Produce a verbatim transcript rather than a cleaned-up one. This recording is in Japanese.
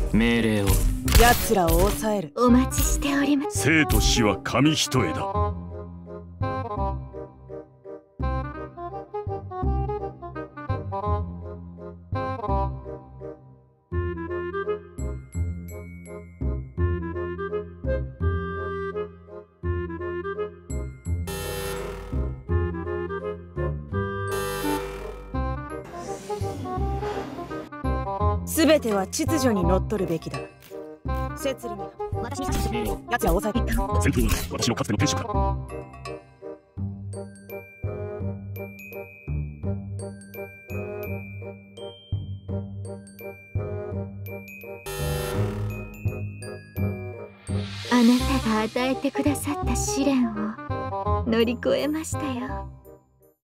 命令を。 奴らを抑える。 お待ちしております。 生と死は紙一重だ。 すべては秩序にのっとるべきだ。摂理に私に命令を。奴らを抑える。 戦闘は私のかつての天職だ。 あなたが与えてくださった試練を乗り越えましたよ。